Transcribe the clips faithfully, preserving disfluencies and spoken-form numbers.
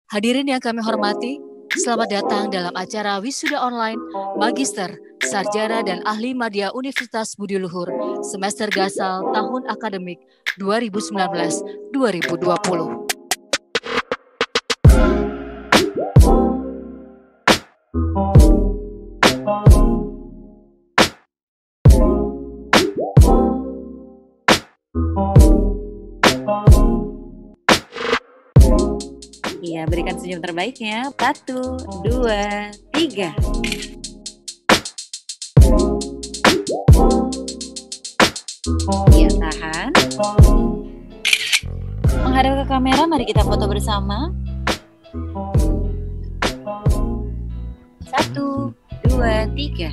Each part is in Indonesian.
Hadirin yang kami hormati, selamat datang dalam acara Wisuda Online Magister, Sarjana dan Ahli Madya Universitas Budi Luhur semester Gasal tahun akademik dua ribu sembilan belas dua ribu dua puluh. Iya, berikan senyum terbaiknya. Satu, dua, tiga. Iya, tahan. Menghadap ke kamera, mari kita foto bersama. Satu, dua, tiga.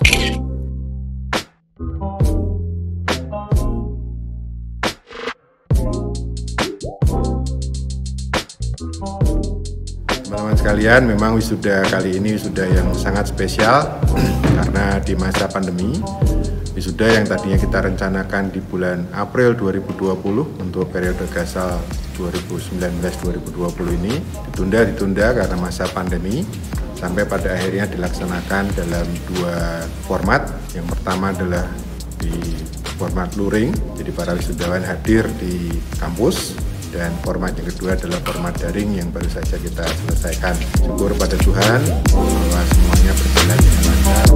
Teman-teman sekalian, memang wisuda kali ini wisuda yang sangat spesial karena di masa pandemi. Wisuda yang tadinya kita rencanakan di bulan April dua ribu dua puluh untuk periode Gasal dua ribu sembilan belas dua ribu dua puluh ini ditunda-ditunda karena masa pandemi sampai pada akhirnya dilaksanakan dalam dua format. Yang pertama adalah di format luring, jadi para wisudawan hadir di kampus. Dan format yang kedua adalah format daring yang baru saja kita selesaikan. Syukur pada Tuhan bahwa semuanya berjalan dengan lancar.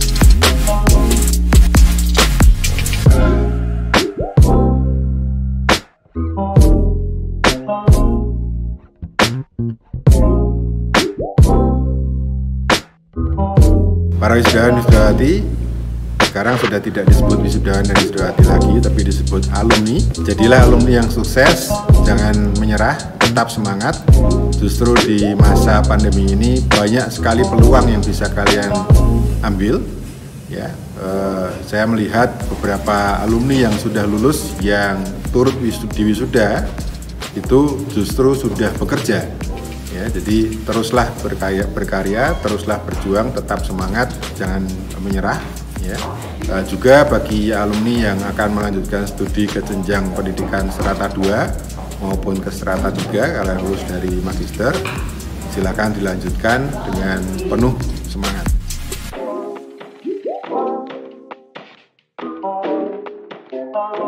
Para wisudawan wisudawati sekarang sudah tidak disebut wisudawan dan wisudawati lagi, tapi disebut alumni. Jadilah alumni yang sukses, jangan menyerah, tetap semangat. Justru di masa pandemi ini banyak sekali peluang yang bisa kalian ambil. Ya, eh, saya melihat beberapa alumni yang sudah lulus, yang turut di wisuda itu justru sudah bekerja. Ya, jadi teruslah berkarya, berkarya, teruslah berjuang, tetap semangat, jangan menyerah. Ya. Uh, juga bagi alumni yang akan melanjutkan studi ke jenjang pendidikan strata dua maupun ke strata tiga, kalian lulus dari magister, silakan dilanjutkan dengan penuh semangat. Thank you.